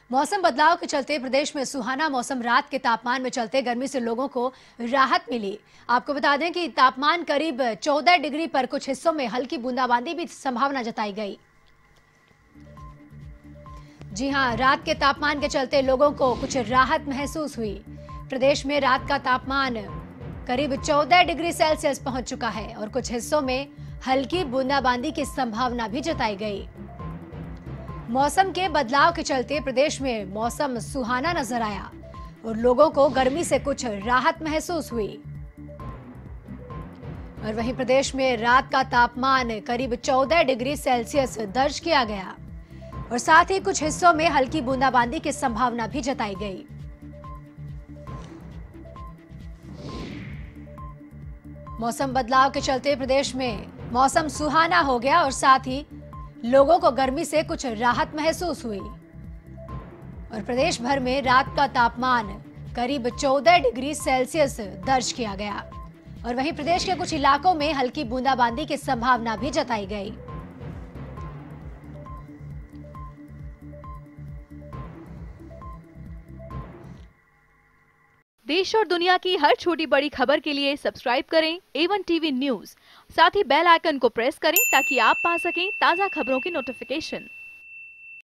मौसम बदलाव के चलते प्रदेश में सुहाना मौसम, रात के तापमान में चलते गर्मी से लोगों को राहत मिली। आपको बता दें कि तापमान करीब 14 डिग्री पर, कुछ हिस्सों में हल्की बूंदाबांदी भी संभावना जताई गई। जी हां, रात के तापमान के चलते लोगों को कुछ राहत महसूस हुई। प्रदेश में रात का तापमान करीब 14 डिग्री सेल्सियस पहुंच चुका है और कुछ हिस्सों में हल्की बूंदाबांदी की संभावना भी जताई गई। मौसम के बदलाव के चलते प्रदेश में मौसम सुहाना नजर आया और लोगों को गर्मी से कुछ राहत महसूस हुई। और वहीं प्रदेश में रात का तापमान करीब 14 डिग्री सेल्सियस दर्ज किया गया और साथ ही कुछ हिस्सों में हल्की बूंदाबांदी की संभावना भी जताई गई। मौसम बदलाव के चलते प्रदेश में मौसम सुहाना हो गया और साथ ही लोगों को गर्मी से कुछ राहत महसूस हुई। और प्रदेश भर में रात का तापमान करीब 14 डिग्री सेल्सियस दर्ज किया गया और वहीं प्रदेश के कुछ इलाकों में हल्की बूंदाबांदी की संभावना भी जताई गई। देश और दुनिया की हर छोटी बड़ी खबर के लिए सब्सक्राइब करें A1 टीवी न्यूज़। साथ ही बेल आइकन को प्रेस करें ताकि आप पा सकें ताज़ा खबरों की नोटिफिकेशन।